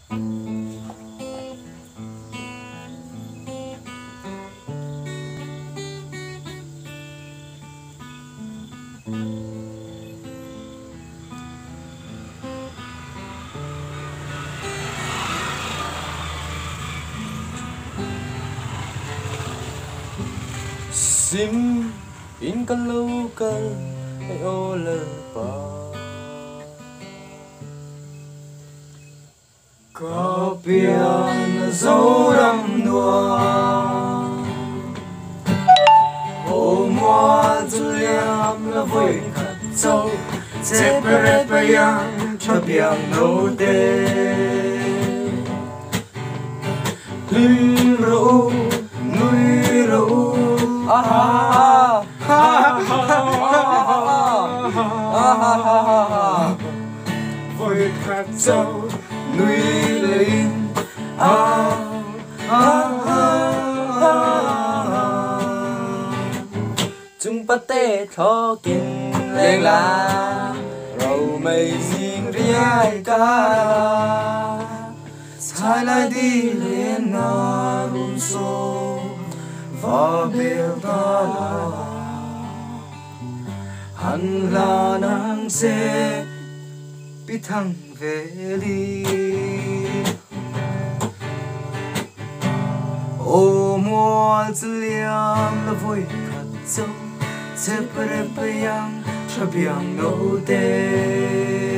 Sim in kan lâu cần ai ô lơ pa có biển dấu đắm đua ô mua du liam là vui khát sâu chế bê bê yang cho biển nô đê lim rượu núi rượu vui khát sâu núi lên chúng bắt tê cho kinh lên là rồi mây riêng riêng cả sai lại đi lên na run sâu và bèo ta là hắn là nàng sẽ biết thăng về đi ô mùa dư liam là vui khát sâu sẽ bê bê yang cho biển nô đê